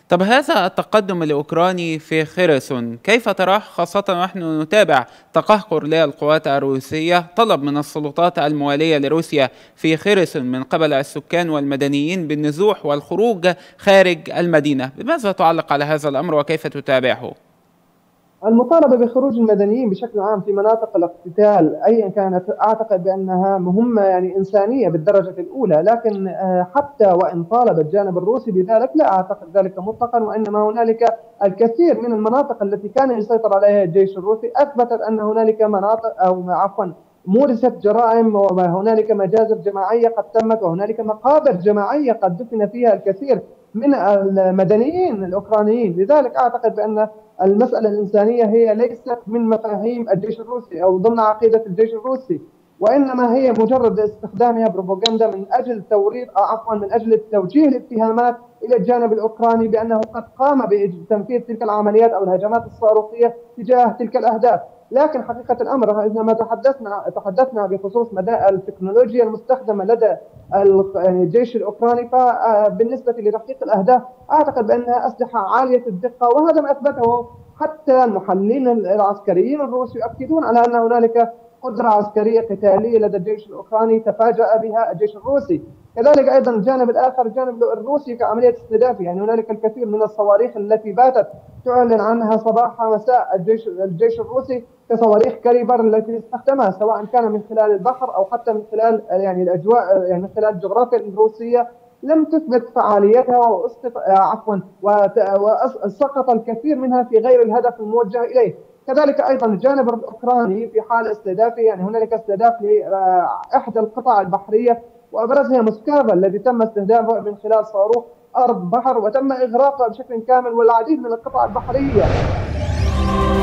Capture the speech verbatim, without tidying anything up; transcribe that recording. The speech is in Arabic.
طب هذا التقدم الأوكراني في خيرسون كيف تراه، خاصة ونحن نتابع تقهقر للقوات الروسية، طلب من السلطات الموالية لروسيا في خيرسون من قبل السكان والمدنيين بالنزوح والخروج خارج المدينة؟ بماذا تعلق على هذا الأمر وكيف تتابعه؟ المطالبة بخروج المدنيين بشكل عام في مناطق الاقتتال أيا كانت أعتقد بأنها مهمة يعني إنسانية بالدرجة الأولى، لكن آه، حتى وإن طالب الجانب الروسي بذلك لا أعتقد ذلك مطلقا، وإنما هنالك الكثير من المناطق التي كان يسيطر عليها الجيش الروسي أثبتت أن هنالك مناطق أو عفوا مورست جرائم، وهنالك مجازر جماعية قد تمت، وهنالك مقابر جماعية قد دفن فيها الكثير من المدنيين الأوكرانيين. لذلك أعتقد بأن المسألة الإنسانية هي ليست من مفاهيم الجيش الروسي أو ضمن عقيدة الجيش الروسي، وإنما هي مجرد استخدامها بروباغندا من أجل توريط أو عفوا من أجل توجيه الاتهامات إلى الجانب الأوكراني بأنه قد قام بتنفيذ تلك العمليات أو الهجمات الصاروخية تجاه تلك الأهداف. لكن حقيقة الأمر عندما تحدثنا تحدثنا بخصوص مدى التكنولوجيا المستخدمة لدى يعني الجيش الأوكراني، فبالنسبة لتحقيق الأهداف أعتقد بأنها أسلحة عالية الدقة، وهذا ما أثبته حتى المحللين العسكريين الروس يؤكدون على أن هنالك قدرة عسكرية قتالية لدى الجيش الأوكراني تفاجأ بها الجيش الروسي. كذلك أيضا الجانب الآخر الجانب الروسي كعملية استهداف، يعني هنالك الكثير من الصواريخ التي باتت تعلن عنها صباح مساء الجيش الجيش الروسي كصواريخ كاليبر التي استخدمها، سواء كان من خلال البحر أو حتى من خلال يعني الأجواء، يعني من خلال الجغرافيا الروسية لم تثبت فعاليتها وأسقط عفوا وسقط الكثير منها في غير الهدف الموجه إليه. كذلك أيضا الجانب الأوكراني في حال استهدافه، يعني هنالك استهداف لإحدى القطع البحرية وأبرزها موسكافا الذي تم استهدافه من خلال صاروخ أرض بحر وتم إغراقه بشكل كامل والعديد من القطع البحرية.